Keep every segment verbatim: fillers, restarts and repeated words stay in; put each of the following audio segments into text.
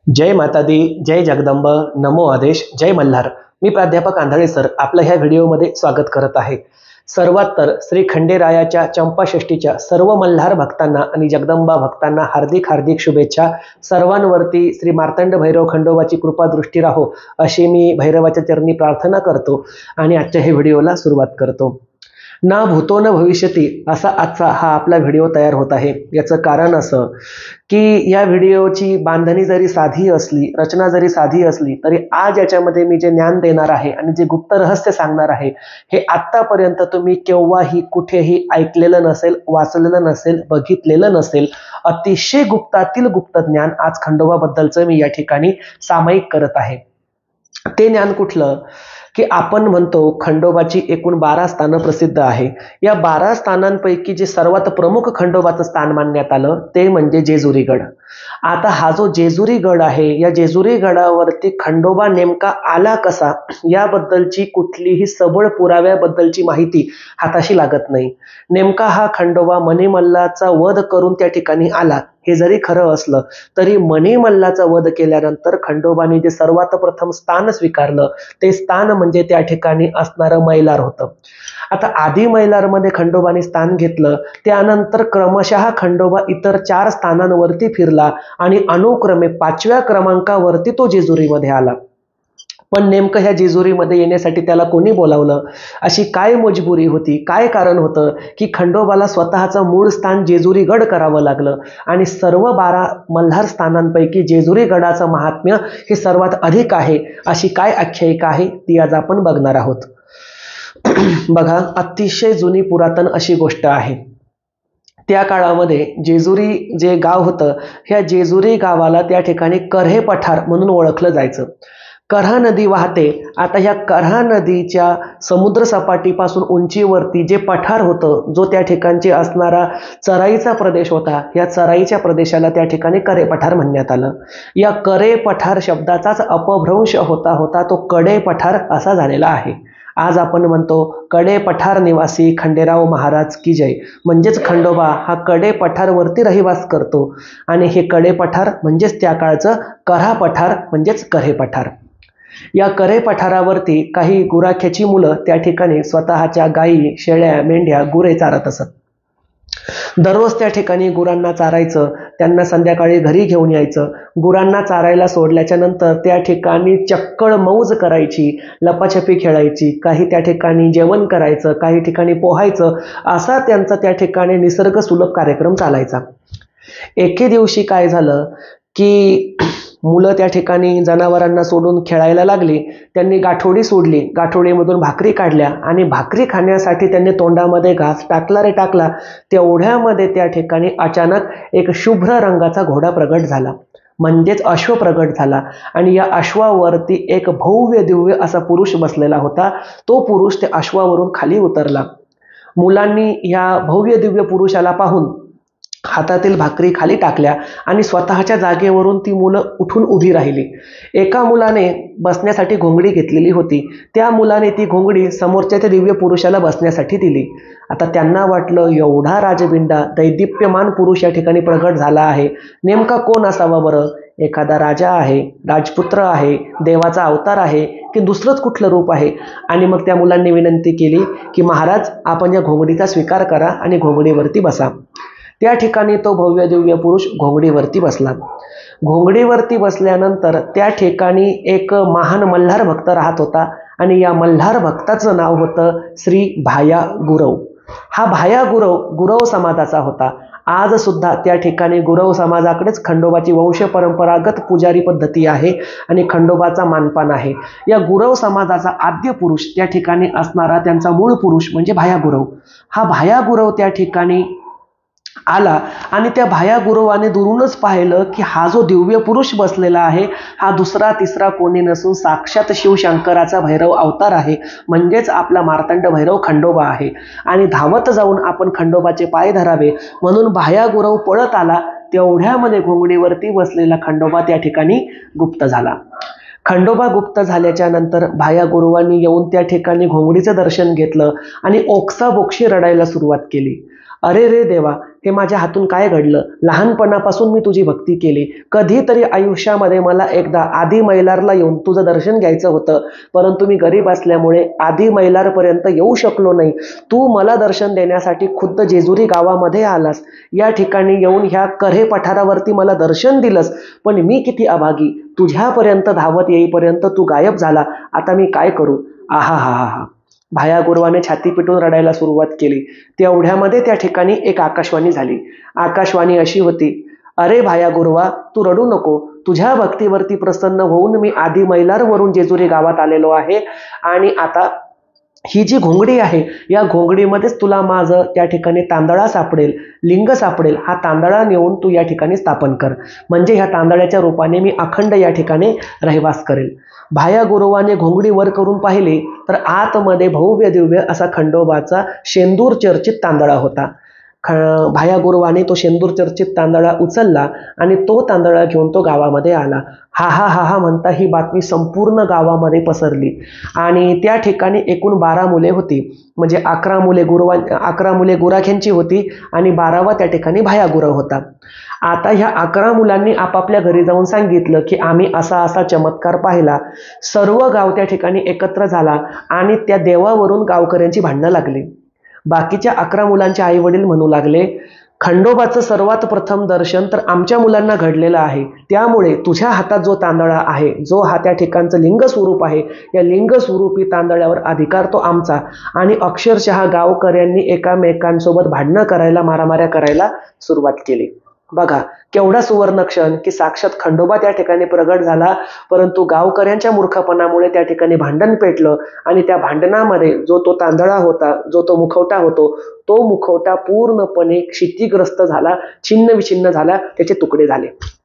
जय माता दी, जय जगदंब, नमो आदेश, जय मल्हार. मी प्राध्यापक आंधळे सर आपल्या ह्या व्हिडिओमध्ये स्वागत करत आहे. सर्वात तर श्री खंडेरायाच्या चंपाषष्ठीच्या सर्व मल्हार भक्तांना आणि जगदंबा भक्तांना हार्दिक हार्दिक शुभेच्छा. सर्वांवरती श्री मार्तंड भैरव खंडोबाची कृपा दृष्टी राहो अशी मी भैरवाच्या चरणी प्रार्थना करतो आणि आजच्या हे व्हिडिओला सुरुवात करतो. ना भूतो न भविष्यती असा आजचा हा आपला व्हिडिओ तयार होत आहे. याचं कारण असं की या व्हिडिओची बांधणी जरी साधी असली, रचना जरी साधी असली, तरी आज याच्यामध्ये मी जे ज्ञान देणार आहे आणि जे गुप्त रहस्य सांगणार आहे हे आत्तापर्यंत तुम्ही केव्हाही कुठेही ऐकलेलं नसेल, वाचलेलं नसेल, बघितलेलं नसेल. अतिशय गुप्तातील गुप्त ज्ञान आज खंडोबाबद्दलचं मी या ठिकाणी सामायिक करत आहे. ते ज्ञान कुठलं की आपण म्हणतो खंडोबाची एकूण बारा स्थानं प्रसिद्ध आहे. या बारा स्थानांपैकी जे सर्वात प्रमुख खंडोबाचं स्थान मानण्यात आलं ते म्हणजे जेजुरी गड. आता हा जो जेजुरी गड आहे, या जेजुरी गडावरती खंडोबा नेमका आला कसा याबद्दलची कुठलीही सबळ पुराव्याबद्दलची माहिती हाताशी लागत नाही. नेमका हा खंडोबा मणिमल्लाचा वध करून त्या ठिकाणी आला हे जरी खरं असलं तरी मणिमल्लाचा वध केल्यानंतर खंडोबाने जे सर्वात प्रथम स्थान स्वीकारलं ते स्थान म्हणजे त्या ठिकाणी असणारं मैलार होतं. आता आधी मैलारमध्ये खंडोबाने स्थान घेतलं, त्यानंतर क्रमशः खंडोबा इतर चार स्थानांवरती फिरला आणि अनुक्रमे पाचव्या क्रमांकावरती तो जेजुरीमध्ये आला. पण नेमकं ह्या जेजुरीमध्ये येण्यासाठी त्याला कोणी बोलावलं, अशी काय मजबुरी होती, काय कारण होतं की खंडोबाला स्वतःचं मूळ स्थान जेजुरी गड करावं लागलं आणि सर्व बारा मल्हार स्थानांपैकी जेजुरी गडाचं महात्म्य हे सर्वात अधिक आहे, अशी काय आख्यायिका आहे ती आज आपण बघणार आहोत. बघा, अतिशय जुनी पुरातन अशी गोष्ट आहे. त्या काळामध्ये जेजुरी जे गाव होतं, ह्या जेजुरी गावाला त्या ठिकाणी कर्हे पठार म्हणून ओळखलं जायचं. कर्हा नदी वाहते. आता ह्या कर्हा नदीच्या समुद्र सपाटीपासून उंचीवरती जे पठार होतं, जो त्या ठिकाणचे असणारा चराईचा प्रदेश होता, या चराईच्या प्रदेशाला त्या ठिकाणी करे पठार म्हणण्यात आलं. या करे पठार शब्दाचाच अपभ्रंश होता होता तो कडे पठार असा झालेला आहे. आज आपण म्हणतो कडे पठार निवासी खंडेराव महाराज की जय. म्हणजेच खंडोबा हा कडे पठारवरती रहिवास करतो आणि हे कडे पठार म्हणजेच त्या काळचं कर्हा पठार म्हणजेच करे पठार. या करे पठारावरती काही गुराख्याची मुलं त्या ठिकाणी स्वतःच्या गायी, शेळ्या, मेंढ्या, गुरे चारत असत. दररोज त्या ठिकाणी गुरांना चारायचं, त्यांना संध्याकाळी घरी घेऊन यायचं. गुरांना चारायला सोडल्याच्या नंतर त्या ठिकाणी चक्कळ मौज करायची, लपाछपी खेळायची, काही त्या ठिकाणी जेवण करायचं, काही ठिकाणी पोहायचं, असा त्यांचा त्या ठिकाणी निसर्ग सुलभ कार्यक्रम चालायचा. एके दिवशी काय झालं की मुलं त्या ठिकाणी जनावरांना सोडून खेळायला लागली. त्यांनी गाठोडी सोडली, गाठोडीमधून भाकरी काढल्या आणि भाकरी खाण्यासाठी त्यांनी तोंडामध्ये घास टाकला रे टाकला. तेवढ्यामध्ये त्या ठिकाणी अचानक एक शुभ्र रंगाचा घोडा प्रगट झाला, म्हणजेच अश्व प्रगट झाला आणि या अश्वावरती एक भव्य दिव्य असा पुरुष बसलेला होता. तो पुरुष त्या अश्वावरून खाली उतरला. मुलांनी या भव्य दिव्य पुरुषाला पाहून हातातील भाकरी खाली टाकल्या आणि स्वतःच्या जागेवरून ती मुलं उठून उभी राहिली. एका मुलाने बसण्यासाठी घोंगडी घेतलेली होती, त्या मुलाने ती घोंगडी समोरच्या त्या दिव्य पुरुषाला बसण्यासाठी दिली. आता त्यांना वाटलं एवढा राजबिंडा दैदिप्यमान पुरुष या ठिकाणी प्रगट झाला आहे, नेमका कोण असावा बरं? एखादा राजा आहे, राजपुत्र आहे, देवाचा अवतार आहे की दुसरंच कुठलं रूप आहे? आणि मग त्या मुलांनी विनंती केली की महाराज, आपण या घोंगडीचा स्वीकार करा आणि घोंगडीवरती बसा. त्या ठिकाणी तो भव्य दिव्य पुरुष घोंगडीवरती बसला. घोंगडीवरती बसल्यानंतर त्या ठिकाणी एक महान मल्हार भक्त राहत होता आणि या मल्हार भक्ताचं नाव होतं श्री भाया गुरव. हा भाया गुरव गुरव समाजाचा होता. आज सुद्धा त्या ठिकाणी गुरव समाजाकडेच खंडोबाची वंश परंपरागत पुजारी पद्धती आहे आणि खंडोबाचा मानपान आहे. या गुरव समाजाचा आद्य पुरुष त्या ठिकाणी असणारा त्यांचा मूळ पुरुष म्हणजे भाया गुरव. हा भाया गुरव त्या ठिकाणी आला आणि त्या भाया गुरवाने दुरूनच पाहिलं की हा जो दिव्य पुरुष बसलेला आहे हा दुसरा तिसरा कोणी नसून साक्षात शिवशंकराचा भैरव अवतार आहे, म्हणजेच आपला मार्तंड भैरव खंडोबा आहे. आणि धावत जाऊन आपण खंडोबाचे पाय धरावे म्हणून भाया गुरव पळत आला. तेवढ्यामध्ये घोंगडीवरती बसलेला खंडोबा त्या ठिकाणी गुप्त झाला. खंडोबा गुप्त झाल्याच्या नंतर भाया गुरुवांनी येऊन त्या ठिकाणी घोंगडीचं दर्शन घेतलं आणि ओक्साबोक्षी रडायला सुरुवात केली. अरे रे देवा, हे माझ्या हातून काय घडलं? लहानपणापासून मी तुझी भक्ती केली, कधीतरी आयुष्यामध्ये मला एकदा आदी मैलारला येऊन तुझं दर्शन घ्यायचं होतं, परंतु मी गरीब असल्यामुळे आदी मैलारपर्यंत येऊ शकलो नाही. तू मला दर्शन देण्यासाठी खुद्द जेजुरी गावामध्ये आलास, या ठिकाणी येऊन ह्या कऱ्हे पठारावरती मला दर्शन दिलंस, पण मी किती अभागी, तुझ्यापर्यंत धावत येईपर्यंत तू गायब झाला. आता मी काय करू? आहा हा हा हा भाया गुरुवाने छाती पिटून रडायला सुरुवात केली. तेवढ्यामध्ये त्या ठिकाणी एक आकाशवाणी झाली. आकाशवाणी अशी होती, अरे भाया गुरुवा, तू रडू नको. तुझ्या भक्तीवरती प्रसन्न होऊन मी आदी मैलारवरून जेजुरी गावात आलेलो आहे आणि आता ही जी घोंगडी आहे, या घोंगडीमध्येच तुला माझं त्या ठिकाणी तांदळा सापडेल, लिंग सापडेल. हा तांदळा नेऊन तू या ठिकाणी स्थापन कर, म्हणजे ह्या तांदळाच्या रूपाने मी अखंड या ठिकाणी रहिवास करेल. भाया गुरुवाने घोंगडी वर करून पाहिले तर आतमध्ये भव्य दिव्य असा खंडोबाचा शेंदूर चर्चित तांदळा होता. ख भाया गुरुवाने तो शेंदूर चर्चित तांदळा उचलला आणि तो तांदळा घेऊन तो गावामध्ये आला. हा हा हा हा म्हणता ही बातमी संपूर्ण गावामध्ये पसरली आणि त्या ठिकाणी एकूण बारा मुले होती, म्हणजे अकरा मुले गुरुवा अकरा मुले गुराख्यांची होती आणि बारावा त्या ठिकाणी भाया गुरव होता. आता ह्या अकरा मुलांनी आपापल्या घरी जाऊन सांगितलं की आम्ही असा असा चमत्कार पाहिला. सर्व गाव त्या ठिकाणी एकत्र झाला आणि त्या देवावरून गावकऱ्यांची भांडणं लागली. बाकीच्या अकरा मुलांचे आई वडील म्हणू लागले, खंडोबाचं सर्वात प्रथम दर्शन तर आमच्या मुलांना घडलेलं आहे, त्यामुळे तुझ्या हातात जो तांदळा आहे, जो हा त्या ठिकाणचं लिंग स्वरूप आहे, या लिंग स्वरूपी तांदळावर अधिकार तो आमचा. आणि अक्षरशः गावकऱ्यांनी एकामेकांसोबत भांडणं करायला, मारामाऱ्या करायला सुरुवात केली. बघा केवढा सुवर्ण क्षण की साक्षात खंडोबा त्या ठिकाणी प्रगट झाला, परंतु गावकऱ्यांच्या मूर्खपणामुळे त्या ठिकाणी भांडण पेटलं आणि त्या भांडणामध्ये जो तो तांदळा होता, जो तो मुखवटा होतो, तो मुखवटा पूर्णपणे क्षतिग्रस्त झाला, छिन्न विछिन्न झाला, त्याचे तुकडे झाले.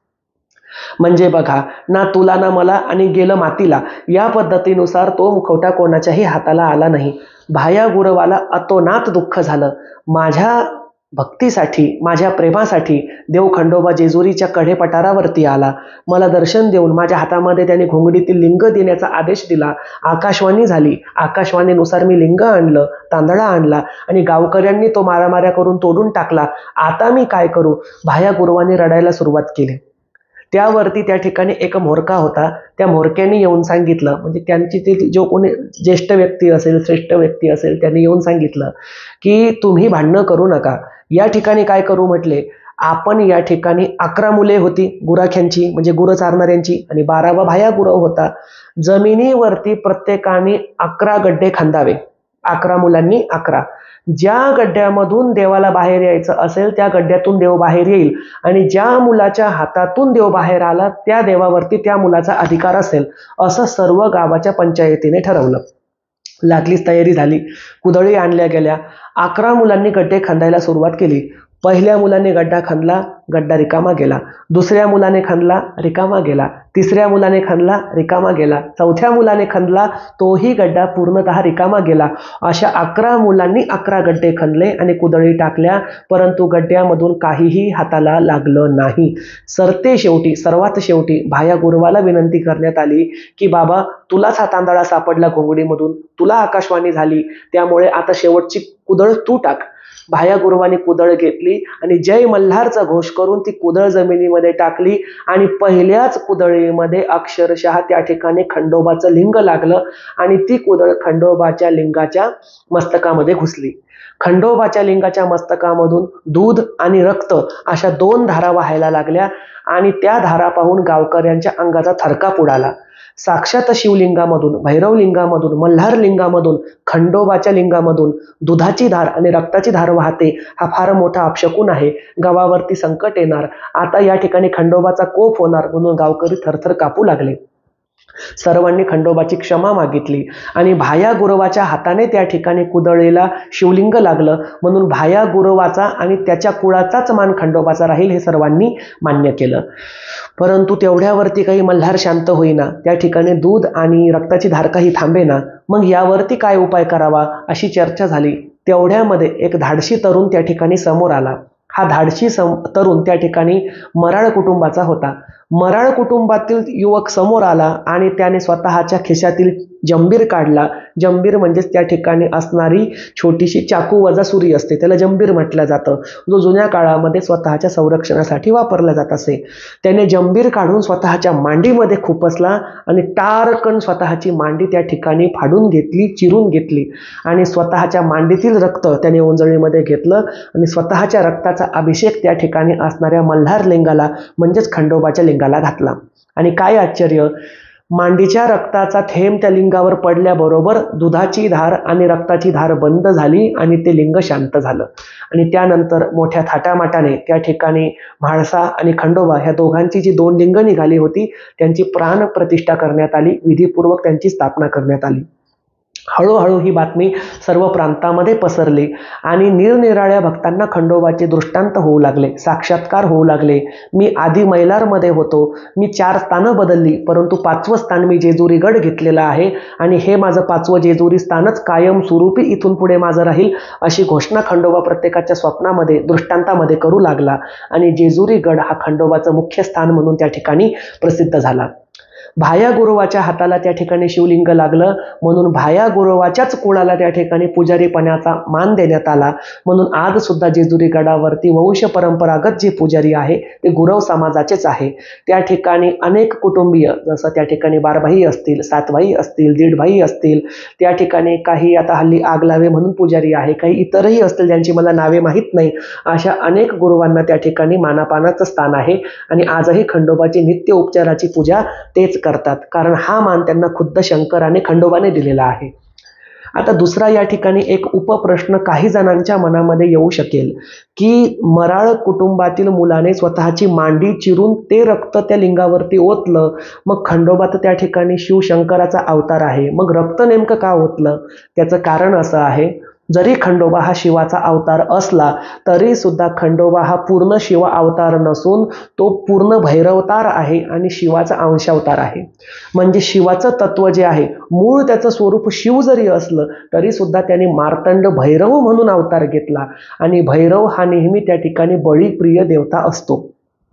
म्हणजे बघा, ना तुला ना मला आणि गेलं मातीला, या पद्धतीनुसार तो मुखवटा कोणाच्याही हाताला आला नाही. भाया गुरवाला अतोनात दुःख झालं. माझ्या भक्तीसाठी, माझ्या प्रेमासाठी देव खंडोबा जेजुरीच्या कढे पठारावरती आला, मला दर्शन देऊन माझ्या हातामध्ये त्याने घोंगडीतील लिंग देण्याचा आदेश दिला. आकाशवाणी झाली, आकाशवाणीनुसार मी लिंग आणलं, तांदळा आणला आणि गावकऱ्यांनी तो मारामाऱ्या करून तोडून टाकला. आता मी काय करू? भाया गुरुवाने रडायला सुरुवात केली. त्यावरती त्या ठिकाणी एक म्होरका होता, त्या म्होरक्याने येऊन सांगितलं, म्हणजे त्यांची ते जो कोणी ज्येष्ठ व्यक्ती असेल, श्रेष्ठ व्यक्ती असेल, त्यांनी येऊन सांगितलं की तुम्ही भांडणं करू नका. या ठिकाणी काय करू म्हटले, आपण या ठिकाणी अकरा मुले होती गुराख्यांची, म्हणजे गुरं चारणाऱ्यांची, आणि बारावा भाया गुरव होता. जमिनीवरती प्रत्येकाने अकरा गड्डे खांदावे, अकरा मुलांनी अकरा. ज्या गड्ड्यामधून देवाला बाहेर यायचं असेल त्या गड्ड्यातून देव बाहेर येईल आणि ज्या मुलाच्या हातातून देव बाहेर आला त्या देवावरती त्या मुलाचा अधिकार असेल, असं सर्व गावाच्या पंचायतीने ठरवलं. लागलीच तयारी झाली, कुदळी आणल्या गेल्या, अकरा मुलांनी गड्डे खांदायला सुरुवात केली. पहिल्या मुलाने गड्डा खांदला, गड्डा रिकामा गेला. दुसऱ्या मुलाने खांदला, रिकामा गेला. तिसऱ्या मुलाने खांदला, रिकामा गेला. चौथ्या मुलाने खांदला, तोही गड्डा पूर्णतः रिकामा गेला. अशा अकरा मुलांनी अकरा गड्डे खांदले आणि कुदळी टाकल्या, परंतु गड्ड्यामधून काहीही हाताला लागलं नाही. सरते शेवटी, सर्वात शेवटी भाया गुरुवाला विनंती करण्यात आली की बाबा, तुलाच हा तांदळा सापडला घोंगडीमधून, तुला आकाशवाणी झाली, त्यामुळे आता शेवटची कुदळ तू टाक. भाया गुरुवाने कुदळ घेतली आणि जय मल्हारचा घोष करून ती कुदळ जमिनीमध्ये टाकली आणि पहिल्याच कुदळीमध्ये अक्षरशः त्या ठिकाणी खंडोबाचं लिंग लागलं आणि ती कुदळ खंडोबाच्या लिंगाच्या मस्तकामध्ये घुसली. खंडोबाच्या लिंगाच्या मस्तकामधून दूध आणि रक्त अशा दोन धारा वाहायला लागल्या आणि त्या धारा पाहून गावकऱ्यांच्या अंगाचा थरकाप उडाला. साक्षात शिवलिंगामधून, भैरव लिंगामधून, मल्हार लिंगामधून, खंडोबाच्या लिंगामधून दुधाची धार आणि रक्ताची धार वाहते, हा फार मोठा अपशकुन आहे. गावावरती संकट येणार, आता या ठिकाणी खंडोबाचा कोप होणार, म्हणून गावकरी थरथर कापू लागले. सर्वांनी खंडोबाची क्षमा मागितली आणि भाया गुरुवाच्या हाताने त्या ठिकाणी कुदळीला शिवलिंग लागलं, म्हणून भाया गुरुवाचा आणि त्याच्या कुळाचाच मान खंडोबाचा राहील हे सर्वांनी मान्य केलं. परंतु तेवढ्यावरती काही मल्हार शांत होईना, त्या ठिकाणी दूध आणि रक्ताची धार काही थांबेना. मग यावरती काय उपाय करावा अशी चर्चा झाली. तेवढ्यामध्ये एक धाडशी तरुण त्या ठिकाणी समोर आला. हा धाडशी तरुण त्या ठिकाणी मराळ कुटुंबाचा होता. मराळ कुटुंबातील युवक समोर आला आणि त्याने स्वतःच्या खिशातील जंबीर काढला. जंबीर म्हणजेच त्या ठिकाणी असणारी छोटीशी चाकू वजा सुरी असते, त्याला जंबीर म्हटलं जातं, जो जुन्या काळामध्ये स्वतःच्या संरक्षणासाठी वापरला जात असे. त्याने जंबीर काढून स्वतःच्या मांडीमध्ये खुपसला आणि टारकन स्वतःची मांडी त्या ठिकाणी फाडून घेतली, चिरून घेतली आणि स्वतःच्या मांडीतील रक्त त्याने ओंजळीमध्ये घेतलं आणि स्वतःच्या रक्ताचा अभिषेक त्या ठिकाणी असणाऱ्या मल्हार लिंगाला म्हणजेच खंडोबाच्या लिंगाला घातला. आणि काय आश्चर्य, मांडीच्या रक्ताचा थेंब त्या लिंगावर पडल्याबरोबर दुधाची धार आणि रक्ताची धार बंद झाली आणि ते लिंग शांत झालं. आणि त्यानंतर मोठ्या थाटामाटाने त्या ठिकाणी म्हाळसा आणि खंडोबा ह्या दोघांची जी दोन लिंग निघाली होती त्यांची प्राण प्रतिष्ठा करण्यात आली, विधीपूर्वक त्यांची स्थापना करण्यात आली. हळूहळू ही बातमी सर्व प्रांतामध्ये पसरली आणि निरनिराळ्या भक्तांना खंडोबाचे दृष्टांत होऊ लागले, साक्षात्कार होऊ लागले. मी आधी मैलारमध्ये होतो, मी चार स्थानं बदलली, परंतु पाचवं स्थान मी जेजुरी गड घेतलेलं आहे आणि हे माझं पाचवं जेजुरी स्थानच कायमस्वरूपी इथून पुढे माझं राहील, अशी घोषणा खंडोबा प्रत्येकाच्या स्वप्नामध्ये दृष्टांतामध्ये करू लागला आणि जेजुरी गड हा खंडोबाचं मुख्य स्थान म्हणून त्या ठिकाणी प्रसिद्ध झाला. भाया गुरुवाच्या हाताला त्या ठिकाणी शिवलिंग लागलं म्हणून भाया गुरुवाच्याच कुळाला त्या ठिकाणी पुजारीपणाचा मान देण्यात आला. म्हणून आज सुद्धा जेजुरी गडावरती वंश परंपरागत जे पुजारी आहे ते गुरव समाजाचेच आहे. त्या ठिकाणी अनेक कुटुंबीय, जसं त्या ठिकाणी बारभाई असतील, सातभाई असतील, दीडभाई असतील, त्या ठिकाणी काही आता हल्ली आगलावे म्हणून पुजारी आहे, काही इतरही असतील ज्यांची मला नावे माहीत नाही, अशा अनेक गुरुवांना त्या ठिकाणी मानापानाचं स्थान आहे आणि आजही खंडोबाची नित्य उपचाराची पूजा तेच करतात, कारण हा मान त्यांना खुद्द शंकराने खंडोबाने दिलेला आहे. आता दुसरा या ठिकाणी एक उपप्रश्न काही जणांच्या मनामध्ये येऊ शकेल की मराळ कुटुंबातील मुलाने स्वतःची मांडी चिरून ते रक्त त्या लिंगावरती ओतलं, मग खंडोबा तर त्या ठिकाणी शिवशंकराचा अवतार आहे, मग रक्त नेमकं का ओतलं? त्याचं कारण असं आहे, जरी खंडोबा हा शिवाचा अवतार असला तरी सुद्धा खंडोबा हा पूर्ण शिव अवतार नसून तो पूर्ण भैरवतार आहे आणि शिवाचा अंशावतार आहे. म्हणजे शिवाचं तत्व जे आहे, मूळ त्याचं स्वरूप शिव जरी असलं तरी सुद्धा त्याने मार्तंड भैरव म्हणून अवतार घेतला आणि भैरव हा नेहमी त्या ठिकाणी बळीप्रिय देवता असतो.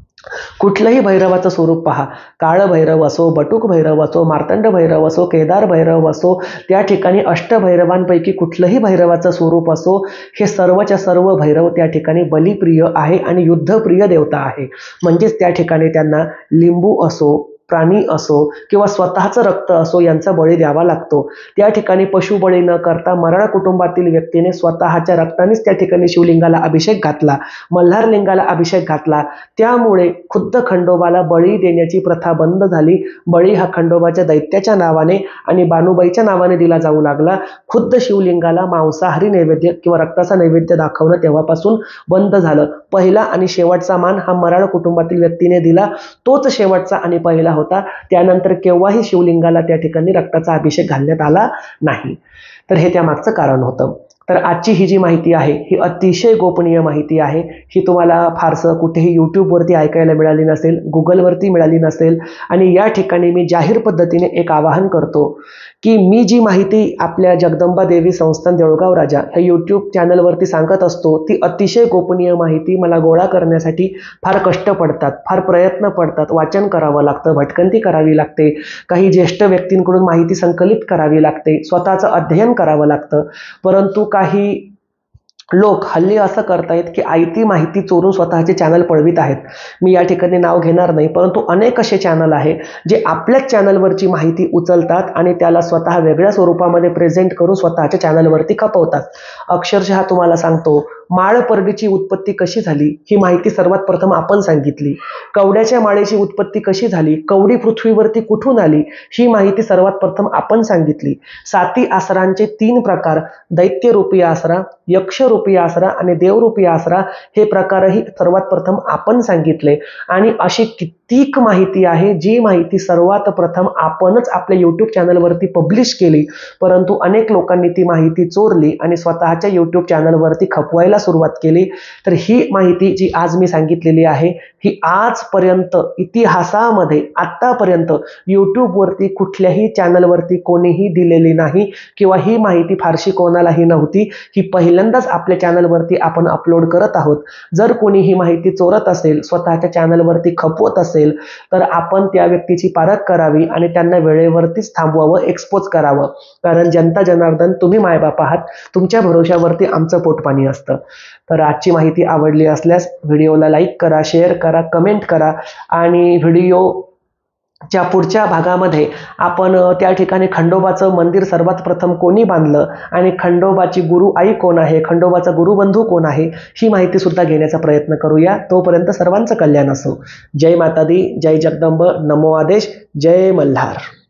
कुठलंही भैरवाचं स्वरूप पहा, काळ भैरव असो, बटुक भैरव असो, मार्तंड भैरव असो, केदार भैरव असो, त्या ठिकाणी अष्टभैरवांपैकी कुठलंही भैरवाचं स्वरूप असो, हे सर्वच्या सर्व भैरव त्या ठिकाणी बलिप्रिय आहे आणि युद्धप्रिय देवता आहे. म्हणजेच त्या ठिकाणी त्यांना लिंबू असो, प्राणी असो किंवा स्वतःचं रक्त असो यांचा बळी द्यावा लागतो. त्या ठिकाणी पशुबळी न करता मराळ कुटुंबातील व्यक्तीने स्वतःच्या रक्तानेच त्या ठिकाणी शिवलिंगाला अभिषेक घातला, मल्हार लिंगाला अभिषेक घातला. त्यामुळे खुद्द खंडोबाला बळी देण्याची प्रथा बंद झाली. बळी हा खंडोबाच्या दैत्याच्या नावाने आणि बानुबाईच्या नावाने दिला जाऊ लागला. खुद्द शिवलिंगाला मांसाहारी नैवेद्य किंवा रक्ताचा नैवेद्य दाखवणं तेव्हापासून बंद झालं. पहिला आणि शेवटचा मान हा मराळ कुटुंबातील व्यक्तीने दिला, तोच शेवटचा आणि पहिला होता. त्यानंतर केव्हाही शिवलिंगाला त्या ठिकाणी रक्ताचा अभिषेक घालण्यात आला नाही. तर हे त्यामागचं कारण होतं. तर आजची ही जी माहिती आहे ही अतिशय गोपनीय माहिती आहे. ही तुम्हाला फारसं कुठेही यूट्यूबवरती ऐकायला मिळाली नसेल, गुगलवरती मिळाली नसेल आणि या ठिकाणी मी जाहीर पद्धतीने एक आवाहन करतो की मी जी माहिती आपल्या जगदंबा देवी संस्थान देऊळगाव राजा ह्या यूट्यूब चॅनलवरती सांगत असतो ती अतिशय गोपनीय माहिती मला गोळा करण्यासाठी फार कष्ट पडतात, फार प्रयत्न पडतात, वाचन करावं लागतं, भटकंती करावी लागते, काही ज्येष्ठ व्यक्तींकडून माहिती संकलित करावी लागते, स्वतःचं अध्ययन करावं लागतं. परंतु काही लोक हल्ली असं करतायत की आयती माहिती चोरून स्वतःचे चॅनल पळवित आहेत. मी या ठिकाणी नाव घेणार नाही, परंतु अनेक असे चॅनल आहे जे आपल्याच चॅनलवरची माहिती उचलतात आणि त्याला स्वतः वेगळ्या स्वरूपामध्ये प्रेझेंट करून स्वतःच्या चॅनलवरती खपवतात. अक्षरशः तुम्हाला सांगतो, माळपर्डीची उत्पत्ती कशी झाली ही माहिती सर्वात प्रथम आपण सांगितली. कवड्याच्या माळेची उत्पत्ती कशी झाली, कवडी पृथ्वीवरती कुठून आली ही माहिती सर्वात प्रथम आपण सांगितली. साती आसरांचे तीन प्रकार, दैत्यरूपी आसरा, यक्षरूपी आसरा आणि देवरूपी आसरा, हे प्रकारही सर्वात प्रथम आपण सांगितले. आणि अशी कित्येक माहिती आहे जी माहिती सर्वात प्रथम आपणच आपल्या यूट्यूब चॅनलवरती पब्लिश केली, परंतु अनेक लोकांनी ती माहिती चोरली आणि स्वतःच्या यूट्यूब चॅनलवरती खपवायला सुरुवात केली, तर ही माहिती जी आज मी सांगितलेली आहे ही आजपर्यंत इतिहासामध्ये आतापर्यंत यूट्यूबवरती कुठल्याही चॅनलवरती कोणीही दिलेली नाही किंवा ही माहिती फारशी कोणालाही नव्हती. ही पहिल्यांदाच आपल्या चॅनलवरती आपण अपलोड करत आहोत. जर कोणी ही माहिती चोरत असेल, स्वतःच्या चॅनलवरती खपवत असेल, तर आपण त्या व्यक्तीची पारख करावी आणि त्यांना वेळेवरतीच थांबवावं, एक्सपोज करावं. कारण जनता जनार्दन तुम्ही मायबाप आहात, तुमच्या भरोशावरती आमचं पोटपाणी असतं. तर आजची माहिती आवडली असल्यास व्हिडिओला लाईक करा, शेअर करा, कमेंट करा आणि व्हिडिओ च्या पुढच्या भागामध्ये आपण त्या ठिकाणी खंडोबाचं मंदिर सर्वात प्रथम कोणी बांधलं आणि खंडोबाची गुरु आई कोण आहे, खंडोबाचा गुरुबंधू कोण आहे, ही माहिती सुद्धा घेण्याचा प्रयत्न करूया. तोपर्यंत सर्वांचं कल्याण असो. जय माता दी, जय जगदंब, नमो आदेश, जय मल्हार.